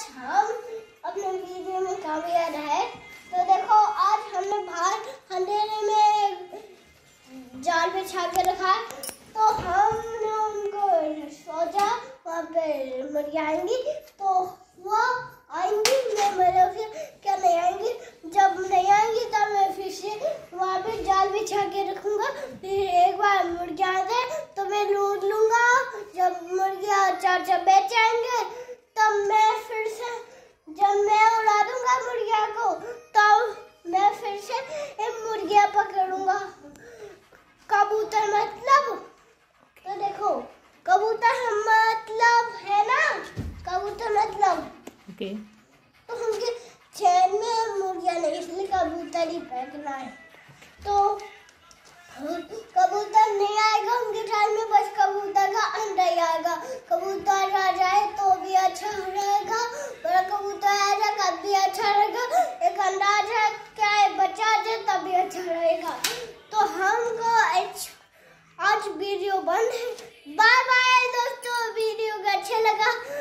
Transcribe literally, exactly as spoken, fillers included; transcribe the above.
आज हम अपने वीडियो में कामयाब है। तो देखो आज हमने बाहर अंधेरे में जाल बिछा के रखा है, तो हमने उनको सोचा वहाँ पे मुर्गियाँ आएंगी, तो वो आएंगी, मैं मेरे फिर क्या नहीं आएंगी। जब नहीं आएंगी तब मैं फिर से वहाँ पे जाल बिछा के रखूँगा। फिर एक बार मुर्गियाँ आ जाए तो मैं लूट लूँगा। जब मुर्गियाँ चार चार बेच आएंगे तब मैं फिर से जब मैं उड़ा दूँगा मुर्गियाँ को, तब मैं फिर से एक मुर्गियाँ पकड़ूँगा। कबूतर मतलब तो देखो कबूतर मतलब है ना, कबूतर मतलब ओके okay. तो उनके चैन में मुर्गियाँ नहीं, इसलिए कबूतर ही फेंकना है। तो कबूतर नहीं आएगा उनके चैन में, बस कबूतर का अंडा ही आएगा। कबूतर आ जाए तो भी अच्छा रहेगा, बड़ा कबूतर आ जाए तब भी अच्छा रहेगा। एक अंडा आ जाए, क्या है बच्चा आ जाए तब भी अच्छा रहेगा। तो हमको आज वीडियो बंद है। बाय बाय दोस्तों, वीडियो का अच्छा लगा